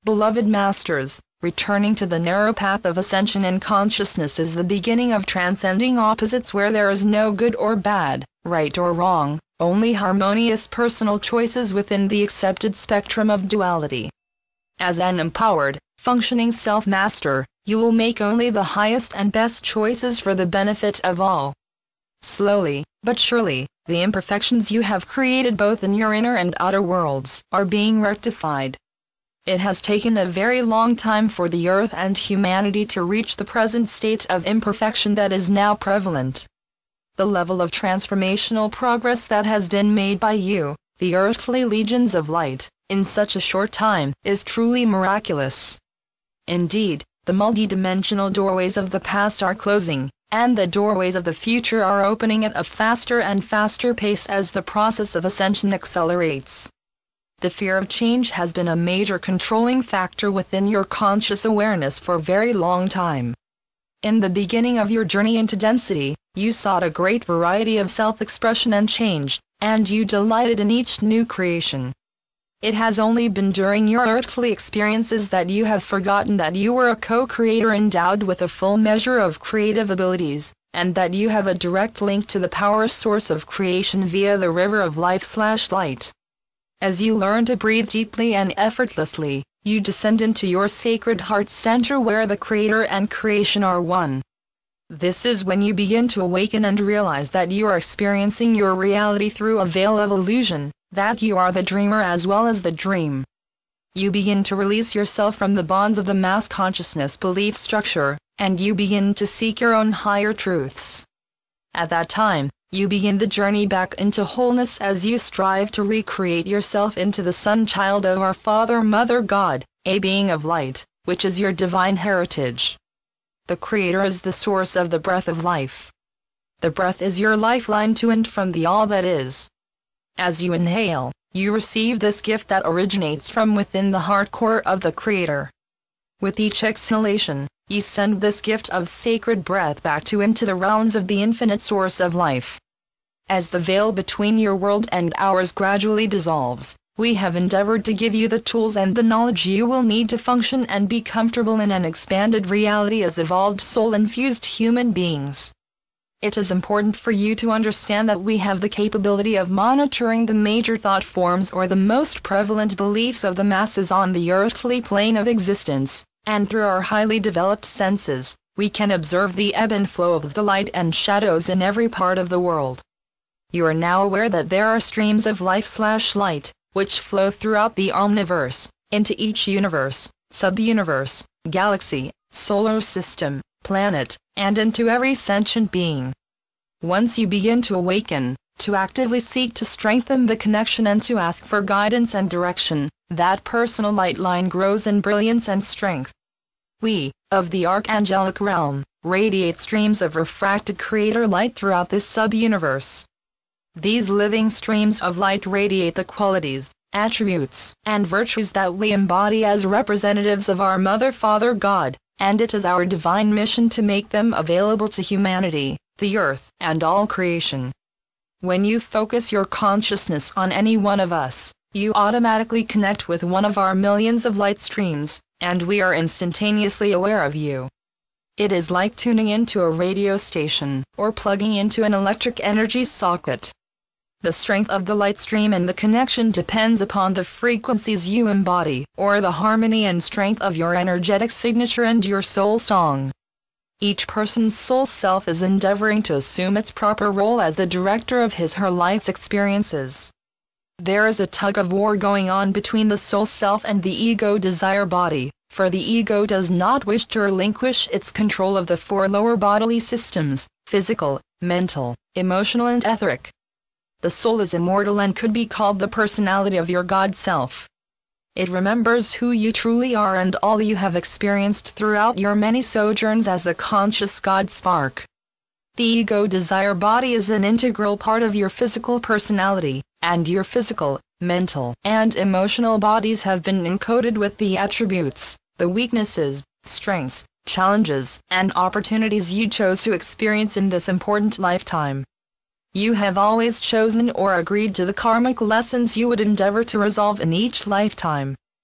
Beloved Masters, returning to the narrow path of ascension in consciousness is the beginning of transcending opposites where there is no good or bad, right or wrong, only harmonious personal choices within the accepted spectrum of duality. As an empowered, functioning self-master, you will make only the highest and best choices for the benefit of all. Slowly, but surely, the imperfections you have created both in your inner and outer worlds are being rectified. It has taken a very long time for the earth and humanity to reach the present state of imperfection that is now prevalent. The level of transformational progress that has been made by you, the earthly legions of light, in such a short time, is truly miraculous. Indeed, the multidimensional doorways of the past are closing, and the doorways of the future are opening at a faster and faster pace as the process of ascension accelerates. The fear of change has been a major controlling factor within your conscious awareness for a very long time. In the beginning of your journey into density, you sought a great variety of self-expression and change, and you delighted in each new creation. It has only been during your earthly experiences that you have forgotten that you were a co-creator endowed with a full measure of creative abilities, and that you have a direct link to the power source of creation via the river of life/light. As you learn to breathe deeply and effortlessly, you descend into your sacred heart center where the Creator and creation are one. This is when you begin to awaken and realize that you are experiencing your reality through a veil of illusion, that you are the dreamer as well as the dream. You begin to release yourself from the bonds of the mass consciousness belief structure, and you begin to seek your own higher truths. At that time, you begin the journey back into wholeness as you strive to recreate yourself into the Son-Child of our Father Mother God, a being of light, which is your divine heritage. The Creator is the source of the breath of life. The breath is your lifeline to and from the all that is. As you inhale, you receive this gift that originates from within the heart core of the Creator. With each exhalation, you send this gift of sacred breath back to into the realms of the infinite source of life. As the veil between your world and ours gradually dissolves, we have endeavored to give you the tools and the knowledge you will need to function and be comfortable in an expanded reality as evolved soul-infused human beings. It is important for you to understand that we have the capability of monitoring the major thought forms or the most prevalent beliefs of the masses on the earthly plane of existence, and through our highly developed senses, we can observe the ebb and flow of the light and shadows in every part of the world. You are now aware that there are streams of life/light, which flow throughout the omniverse, into each universe, sub-universe, galaxy, solar system, planet, and into every sentient being. Once you begin to awaken, to actively seek to strengthen the connection and to ask for guidance and direction, that personal light line grows in brilliance and strength. We, of the archangelic realm, radiate streams of refracted creator light throughout this sub-universe. These living streams of light radiate the qualities, attributes, and virtues that we embody as representatives of our Mother Father God, and it is our divine mission to make them available to humanity, the earth, and all creation. When you focus your consciousness on any one of us, you automatically connect with one of our millions of light streams, and we are instantaneously aware of you. It is like tuning into a radio station, or plugging into an electric energy socket. The strength of the light stream and the connection depends upon the frequencies you embody, or the harmony and strength of your energetic signature and your soul song. Each person's soul self is endeavoring to assume its proper role as the director of his/her life's experiences. There is a tug-of-war going on between the soul self and the ego desire body, for the ego does not wish to relinquish its control of the four lower bodily systems, physical, mental, emotional and etheric. The soul is immortal and could be called the personality of your God self. It remembers who you truly are and all you have experienced throughout your many sojourns as a conscious God spark. The ego desire body is an integral part of your physical personality, and your physical, mental, and emotional bodies have been encoded with the attributes, the weaknesses, strengths, challenges, and opportunities you chose to experience in this important lifetime. You have always chosen or agreed to the karmic lessons you would endeavor to resolve in each lifetime.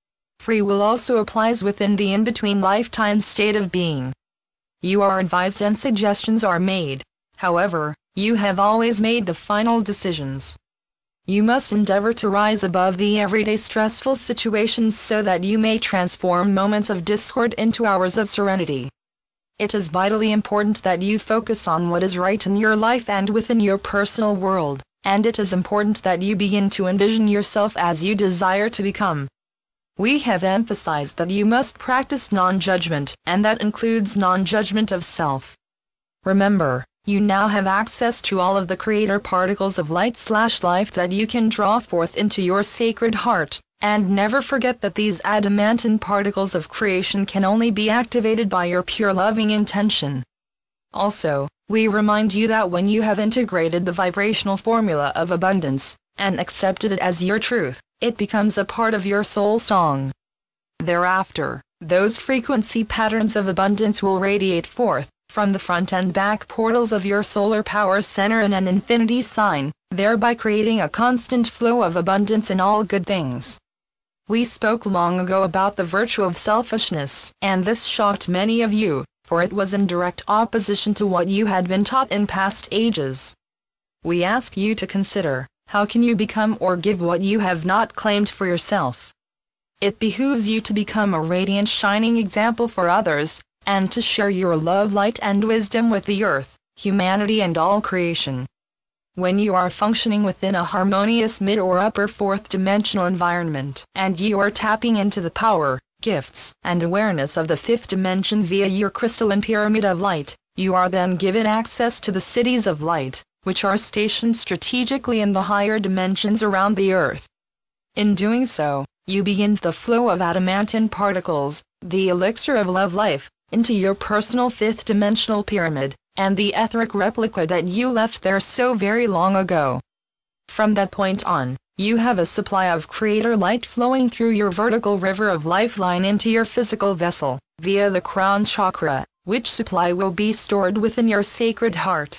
Free will also applies within the in-between lifetime state of being. You are advised and suggestions are made. However, you have always made the final decisions. You must endeavor to rise above the everyday stressful situations so that you may transform moments of discord into hours of serenity. It is vitally important that you focus on what is right in your life and within your personal world, and it is important that you begin to envision yourself as you desire to become. We have emphasized that you must practice non-judgment, and that includes non-judgment of self. Remember, you now have access to all of the creator particles of light/life that you can draw forth into your sacred heart, and never forget that these adamantine particles of creation can only be activated by your pure loving intention. Also, we remind you that when you have integrated the vibrational formula of abundance, and accepted it as your truth, it becomes a part of your soul song. Thereafter, those frequency patterns of abundance will radiate forth, from the front and back portals of your solar power center in an infinity sign, thereby creating a constant flow of abundance in all good things. We spoke long ago about the virtue of selfishness, and this shocked many of you, for it was in direct opposition to what you had been taught in past ages. We ask you to consider, how can you become or give what you have not claimed for yourself? It behooves you to become a radiant shining example for others, and to share your love, light and wisdom with the earth, humanity and all creation. When you are functioning within a harmonious mid or upper fourth dimensional environment, and you are tapping into the power, gifts, and awareness of the fifth dimension via your crystalline pyramid of light, you are then given access to the cities of light, which are stationed strategically in the higher dimensions around the earth. In doing so, you begin the flow of adamantine particles, the elixir of love life, into your personal fifth dimensional pyramid, and the etheric replica that you left there so very long ago. From that point on, you have a supply of creator light flowing through your vertical river of lifeline into your physical vessel, via the crown chakra, which supply will be stored within your sacred heart.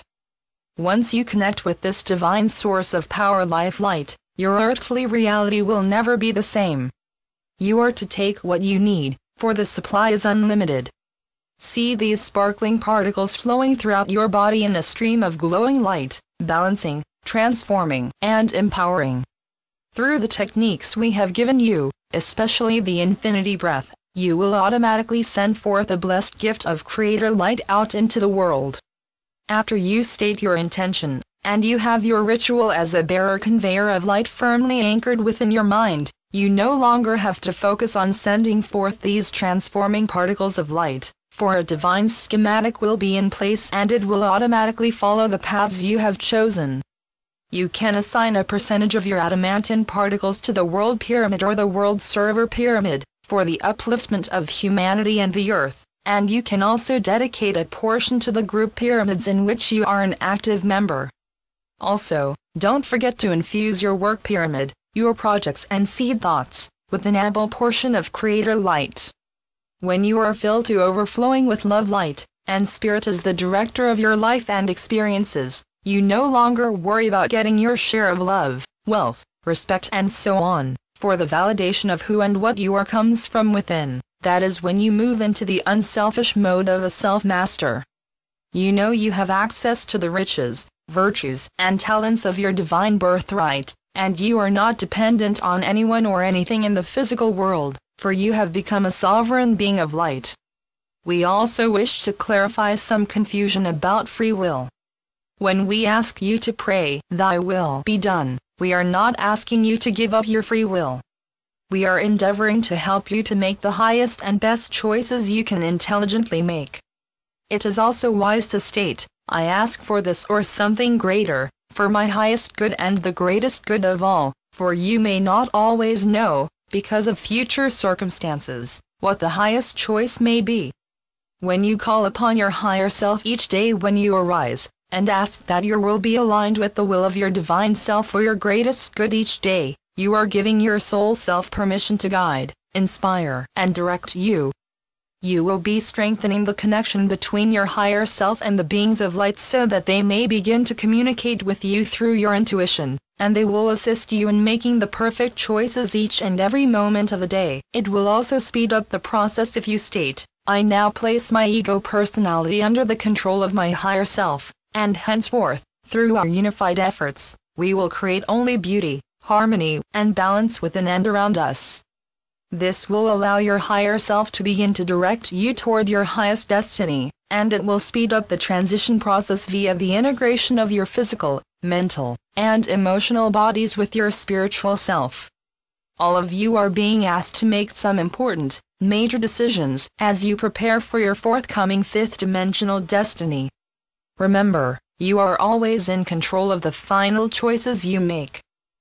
Once you connect with this divine source of power life light, your earthly reality will never be the same. You are to take what you need, for the supply is unlimited. See these sparkling particles flowing throughout your body in a stream of glowing light, balancing, transforming, and empowering. Through the techniques we have given you, especially the infinity breath, you will automatically send forth a blessed gift of creator light out into the world. After you state your intention, and you have your ritual as a bearer-conveyor of light firmly anchored within your mind, you no longer have to focus on sending forth these transforming particles of light, for a divine schematic will be in place and it will automatically follow the paths you have chosen. You can assign a percentage of your adamantine particles to the world pyramid or the world server pyramid, for the upliftment of humanity and the earth. And you can also dedicate a portion to the group pyramids in which you are an active member. Also, don't forget to infuse your work pyramid, your projects and seed thoughts, with an ample portion of creator light. When you are filled to overflowing with love light, and spirit as the director of your life and experiences, you no longer worry about getting your share of love, wealth, respect and so on, for the validation of who and what you are comes from within. That is when you move into the unselfish mode of a self-master. You know you have access to the riches, virtues, and talents of your divine birthright, and you are not dependent on anyone or anything in the physical world, for you have become a sovereign being of light. We also wish to clarify some confusion about free will. When we ask you to pray, "Thy will be done," we are not asking you to give up your free will. We are endeavoring to help you to make the highest and best choices you can intelligently make. It is also wise to state, "I ask for this or something greater, for my highest good and the greatest good of all," for you may not always know, because of future circumstances, what the highest choice may be. When you call upon your higher self each day when you arise, and ask that your will be aligned with the will of your divine self for your greatest good each day, you are giving your soul self permission to guide, inspire, and direct you. You will be strengthening the connection between your higher self and the beings of light so that they may begin to communicate with you through your intuition, and they will assist you in making the perfect choices each and every moment of the day. It will also speed up the process if you state, "I now place my ego personality under the control of my higher self, and henceforth, through our unified efforts, we will create only beauty, harmony, and balance within and around us." This will allow your higher self to begin to direct you toward your highest destiny, and it will speed up the transition process via the integration of your physical, mental, and emotional bodies with your spiritual self. All of you are being asked to make some important, major decisions as you prepare for your forthcoming fifth-dimensional destiny. Remember, you are always in control of the final choices you make.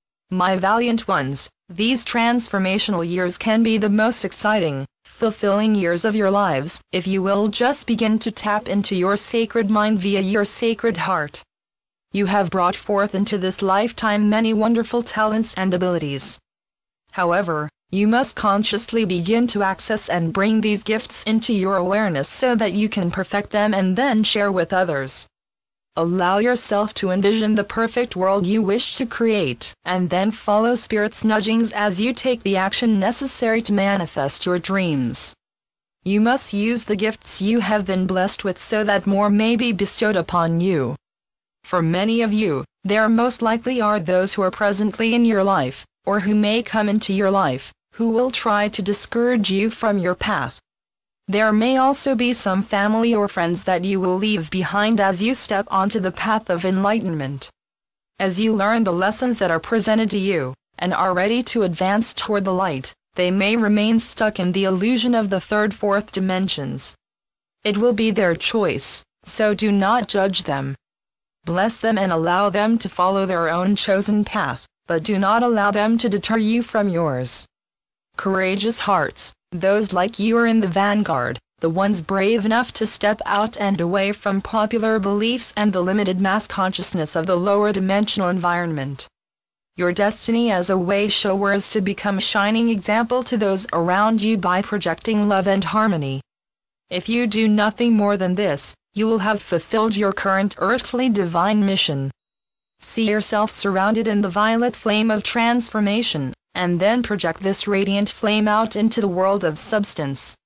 My valiant ones, these transformational years can be the most exciting, fulfilling years of your lives if you will just begin to tap into your sacred mind via your sacred heart. You have brought forth into this lifetime many wonderful talents and abilities. However, you must consciously begin to access and bring these gifts into your awareness so that you can perfect them and then share with others. Allow yourself to envision the perfect world you wish to create, and then follow Spirit's nudgings as you take the action necessary to manifest your dreams. You must use the gifts you have been blessed with so that more may be bestowed upon you. For many of you, there most likely are those who are presently in your life, or who may come into your life, who will try to discourage you from your path. There may also be some family or friends that you will leave behind as you step onto the path of enlightenment. As you learn the lessons that are presented to you, and are ready to advance toward the light, they may remain stuck in the illusion of the third, fourth dimensions. It will be their choice, so do not judge them. Bless them and allow them to follow their own chosen path, but do not allow them to deter you from yours. Courageous hearts, those like you are in the vanguard, the ones brave enough to step out and away from popular beliefs and the limited mass consciousness of the lower dimensional environment. Your destiny as a way shower is to become a shining example to those around you by projecting love and harmony. If you do nothing more than this, you will have fulfilled your current earthly divine mission. See yourself surrounded in the violet flame of transformation, and then project this radiant flame out into the world of substance.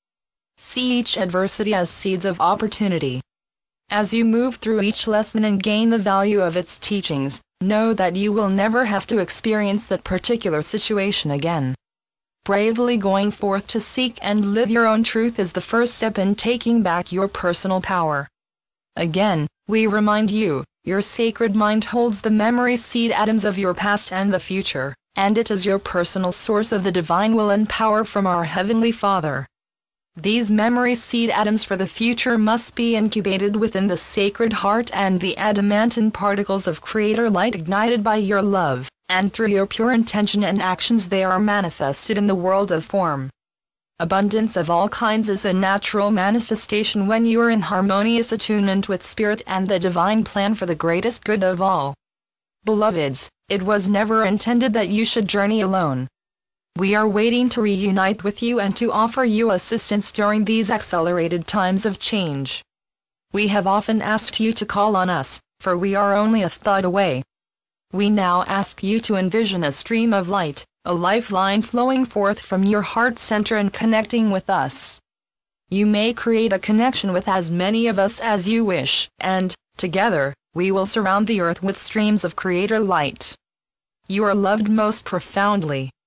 See each adversity as seeds of opportunity. As you move through each lesson and gain the value of its teachings, know that you will never have to experience that particular situation again. Bravely going forth to seek and live your own truth is the first step in taking back your personal power. Again, we remind you, your sacred mind holds the memory seed atoms of your past and the future, and it is your personal source of the divine will and power from our Heavenly Father. These memory seed atoms for the future must be incubated within the sacred heart and the adamantine particles of Creator light ignited by your love, and through your pure intention and actions they are manifested in the world of form. Abundance of all kinds is a natural manifestation when you are in harmonious attunement with Spirit and the divine plan for the greatest good of all. Beloveds, it was never intended that you should journey alone. We are waiting to reunite with you and to offer you assistance during these accelerated times of change. We have often asked you to call on us, for we are only a thought away. We now ask you to envision a stream of light, a lifeline flowing forth from your heart center and connecting with us. You may create a connection with as many of us as you wish, and, together, we will surround the earth with streams of Creator light. You are loved most profoundly.